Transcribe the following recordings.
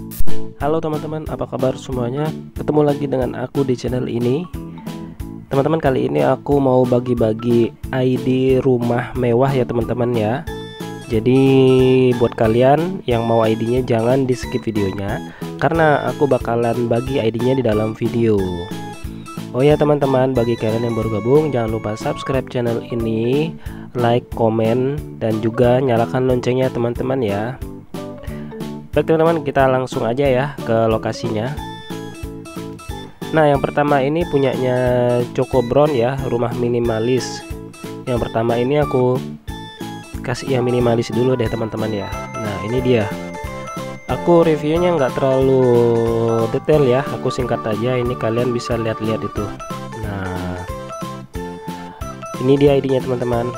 Halo teman-teman, apa kabar semuanya? Ketemu lagi dengan aku di channel ini. Teman-teman, kali ini aku mau bagi-bagi ID rumah mewah ya teman-teman ya. Jadi buat kalian yang mau ID-nya jangan di skip videonya, karena aku bakalan bagi ID-nya di dalam video. Oh ya teman-teman, bagi kalian yang baru gabung jangan lupa subscribe channel ini, like, komen, dan juga nyalakan loncengnya teman-teman ya. Baik teman-teman, kita langsung aja ya ke lokasinya. Nah, yang pertama ini punyanya Choco Brown ya, rumah minimalis. Yang pertama ini aku kasih yang minimalis dulu deh teman-teman ya. Nah, ini dia. Aku reviewnya nggak terlalu detail ya, aku singkat aja. Ini kalian bisa lihat-lihat itu. Nah, ini dia ID-nya teman-teman.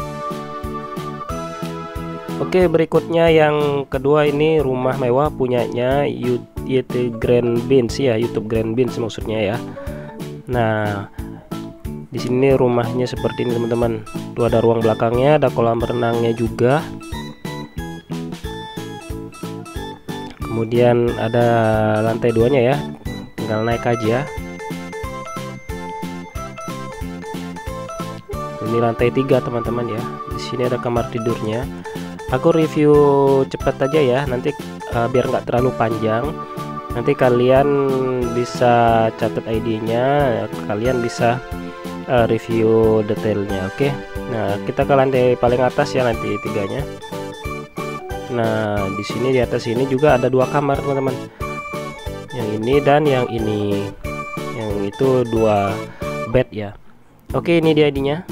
Oke, berikutnya yang kedua ini rumah mewah punyanya YouTube Grand Beans ya, YouTube Grand Beans maksudnya ya. Nah, di sini rumahnya seperti ini teman-teman. Tuh ada ruang belakangnya, ada kolam renangnya juga. Kemudian ada lantai 2-nya ya, tinggal naik aja. Ini lantai 3 teman-teman ya. Di sini ada kamar tidurnya. Aku review cepat aja ya, nanti biar nggak terlalu panjang. Nanti kalian bisa catat ID-nya, kalian bisa review detailnya. Oke. Nah, kita ke lantai paling atas ya, lantai 3-nya. Nah, di sini di atas ini juga ada 2 kamar teman-teman. Yang ini dan yang ini. Yang itu 2 bed ya. Oke, ini dia ID-nya.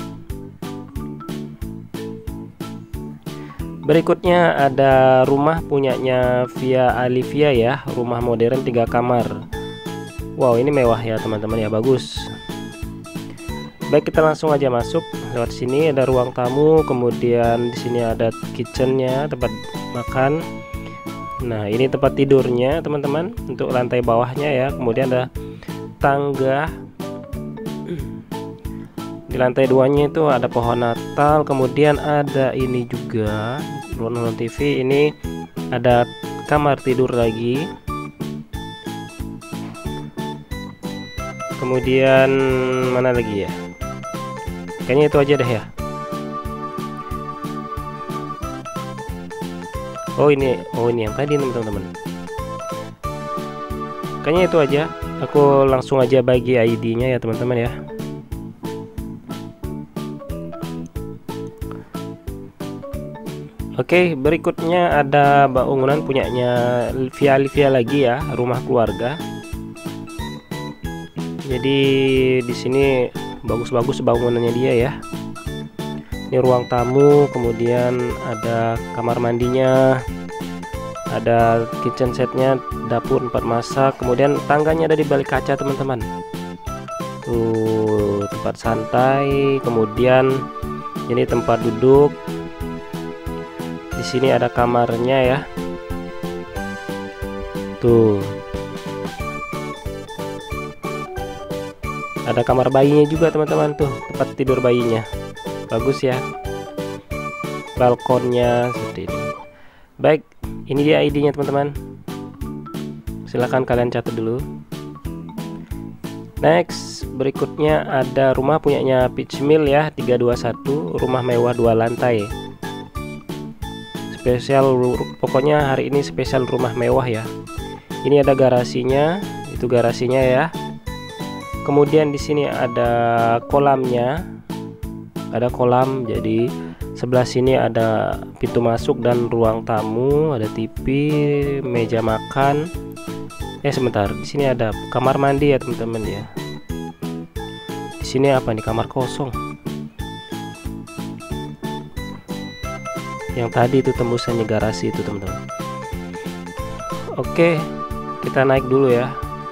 Berikutnya ada rumah punyanya Via Alivia ya, rumah modern 3 kamar. Wow, ini mewah ya teman-teman ya, bagus. Baik, kita langsung aja masuk. Lewat sini ada ruang tamu, kemudian di sini ada kitchennya, tempat makan. Nah, ini tempat tidurnya teman-teman untuk lantai bawahnya ya. Kemudian ada tangga. Di lantai 2-nya itu ada pohon Natal, kemudian ada ini juga nonton TV. Ini ada kamar tidur lagi. Kemudian mana lagi ya? Kayaknya itu aja deh ya. Oh ini yang tadi teman-teman. Kayaknya itu aja. Aku langsung aja bagi ID-nya ya teman-teman ya. Oke, berikutnya ada bangunan punyanya Via Alivia lagi ya, rumah keluarga. Jadi di sini bagus-bagus bangunannya dia ya. Ini ruang tamu, kemudian ada kamar mandinya, ada kitchen setnya, dapur 4 masak, kemudian tangganya ada di balik kaca teman-teman. Tuh tempat santai, kemudian ini tempat duduk. Di sini ada kamarnya ya. Tuh. Ada kamar bayinya juga teman-teman, tuh tempat tidur bayinya. Bagus ya. Balkonnya seperti ini. Baik, ini dia ID-nya teman-teman. Silahkan kalian catat dulu. Next, berikutnya ada rumah punyanya Peach Mill ya, 321, rumah mewah 2 lantai. Spesial, pokoknya hari ini spesial rumah mewah ya. Ini ada garasinya, itu garasinya ya. Kemudian di sini ada kolamnya, ada kolam. Jadi sebelah sini ada pintu masuk dan ruang tamu, ada TV, meja makan. Sebentar, di sini ada kamar mandi ya teman-teman ya. Di sini apa nih, kamar kosong. Yang tadi itu tembusannya garasi itu teman-teman. Oke, kita naik dulu ya.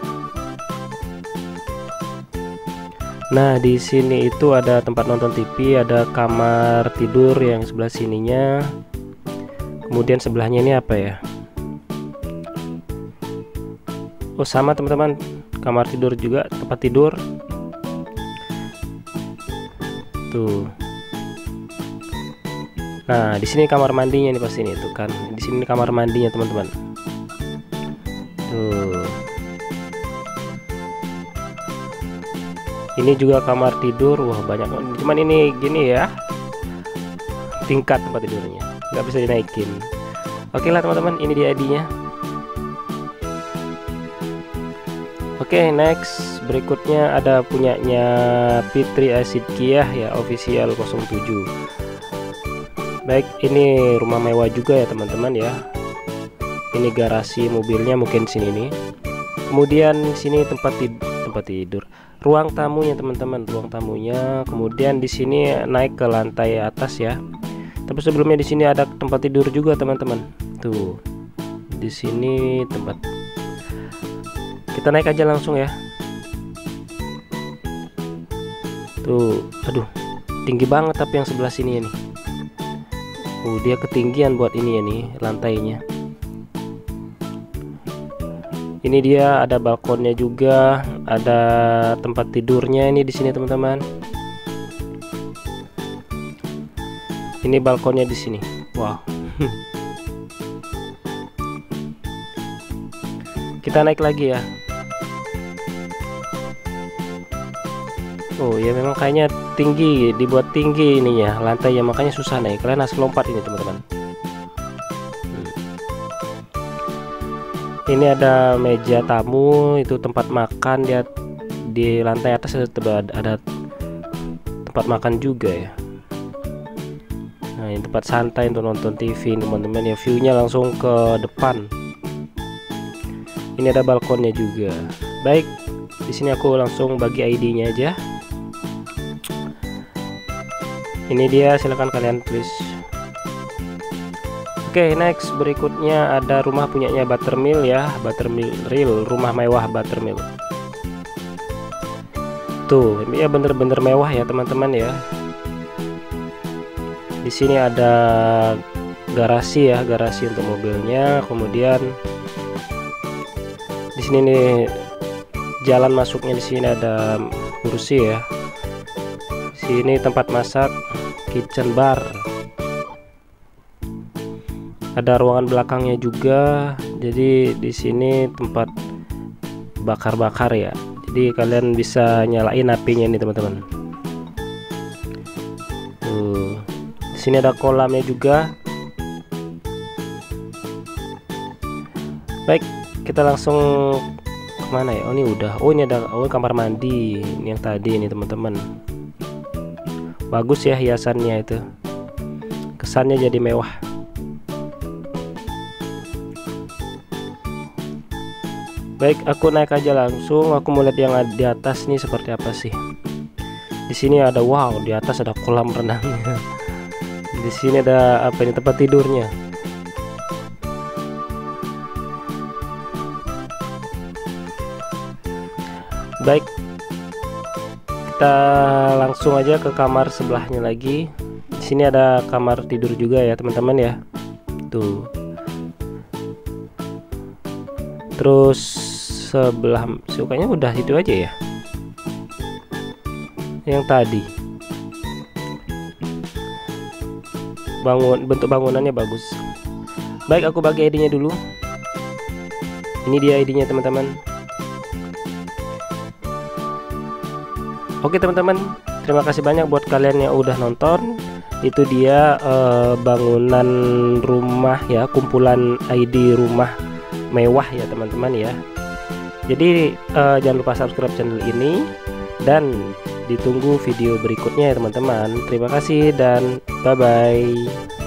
Nah, di sini itu ada tempat nonton TV, ada kamar tidur yang sebelah sininya. Kemudian sebelahnya ini apa ya? Oh, sama teman-teman, kamar tidur juga, tempat tidur. Tuh. Nah, di sini kamar mandinya nih pasti nih, itu kan. Di sini kamar mandinya teman-teman. Tuh. Ini juga kamar tidur. Wah, banyak. Cuman ini gini ya, tingkat tempat tidurnya, nggak bisa dinaikin. Oke lah teman-teman, ini dia ID-nya. Oke, next berikutnya ada punyanya Fitri Asidkiyah ya, official 07. Baik, ini rumah mewah juga ya teman-teman ya. Ini garasi mobilnya mungkin sini nih. Kemudian sini tempat tidur, ruang tamunya teman-teman, ruang tamunya. Kemudian di sini naik ke lantai atas ya. Tapi sebelumnya di sini ada tempat tidur juga teman-teman. Tuh, di sini tempat. Kita naik aja langsung ya. Tuh, aduh, tinggi banget tapi yang sebelah sini ini. Dia ketinggian buat ini ya nih lantainya. Ini dia ada balkonnya juga, ada tempat tidurnya ini di sini teman-teman. Ini balkonnya di sini. Wow. Kita naik lagi ya. Oh ya, memang kayaknya tinggi, dibuat tinggi ininya lantainya, makanya susah naik. Kalian harus lompat ini teman-teman. Ini ada meja tamu, itu tempat makan. Dia di lantai atas ada tempat makan juga ya. Nah, ini tempat santai untuk nonton TV teman-teman ya, view-nya langsung ke depan. Ini ada balkonnya juga. Baik, di sini aku langsung bagi ID-nya aja. Ini dia, silahkan kalian tulis. Oke, next berikutnya ada rumah punyanya Buttermilk ya, Buttermilk, rumah mewah Buttermilk. Tuh, ini ya bener-bener mewah ya teman-teman ya. Di sini ada garasi ya, garasi untuk mobilnya. Kemudian di sini nih jalan masuknya, di sini ada kursi ya. Sini tempat masak, kitchen bar. Ada ruangan belakangnya juga. Jadi di sini tempat bakar-bakar ya. Jadi kalian bisa nyalain apinya nih teman-teman. Tuh. Di sini ada kolamnya juga. Baik, kita langsung kemana ya? Oh ini udah. Oh ini ada, oh kamar mandi. Ini yang tadi nih teman-teman. Bagus ya hiasannya itu. Kesannya jadi mewah. Baik, aku naik aja langsung. Aku mau lihat yang ada di atas nih seperti apa sih. Di sini ada, wow, di atas ada kolam renangnya. Di sini ada apa ini, tempat tidurnya. Baik, kita langsung aja ke kamar sebelahnya lagi. Di sini ada kamar tidur juga ya teman-teman ya. Tuh. Terus sebelah sukanya udah itu aja ya. Yang tadi bentuk bangunannya bagus. Baik, aku bagi ID-nya dulu. Ini dia ID-nya teman-teman. Oke teman-teman, terima kasih banyak buat kalian yang udah nonton. Itu dia bangunan rumah ya, kumpulan ID rumah mewah ya teman-teman ya. Jadi jangan lupa subscribe channel ini dan ditunggu video berikutnya ya teman-teman. Terima kasih dan bye bye.